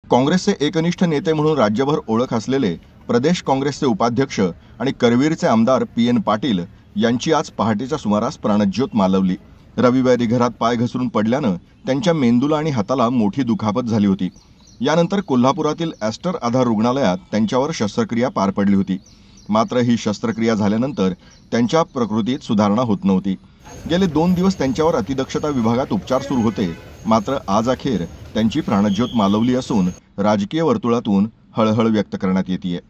काँग्रेसचे एकनिष्ठ नेते म्हणून राज्यभर ओळख असलेले प्रदेश काँग्रेसचे उपाध्यक्ष आणि करवीरचे आमदार पी.एन. पाटील यांची आज पहाटेच्या सुमारास प्राणज्योत मालवली। रविवारी घरात पाय घसरून पडल्यानं त्यांच्या मेंदूला आणि हाताला मोठी दुखापत झाली होती। यानंतर कोल्हापुरातील ॲस्टर आधार रुग्णालयात त्यांच्यावर शस्त्रक्रिया पार पडली होती। मात्र ही शस्त्रक्रिया झाल्यानंतर त्यांच्या प्रकृतीत सुधारणा होत नव्हती। गेले 2 दिवस त्यांच्यावर अतिदक्षता विभागात उपचार सुरू होते। मात्र आज अखेर त्यांची प्राणज्योत मालवली असून राजकीय वर्तुळातून हळहळ व्यक्त करण्यात येते।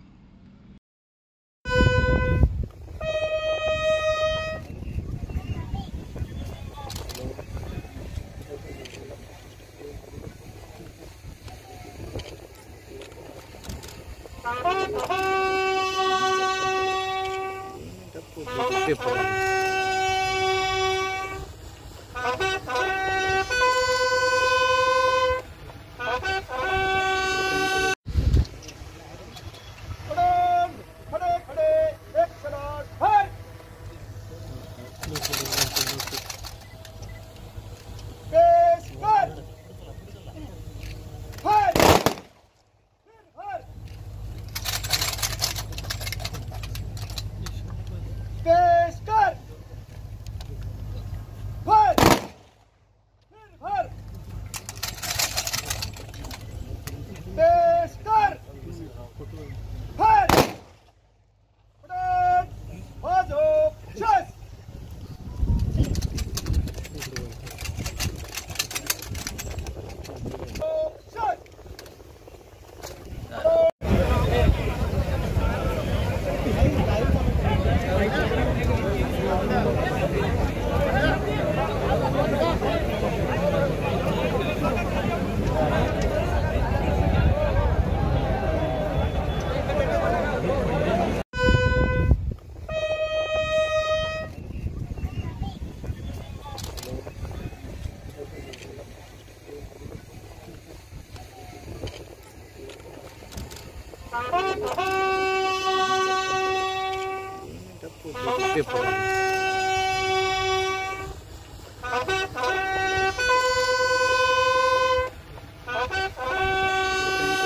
पेपर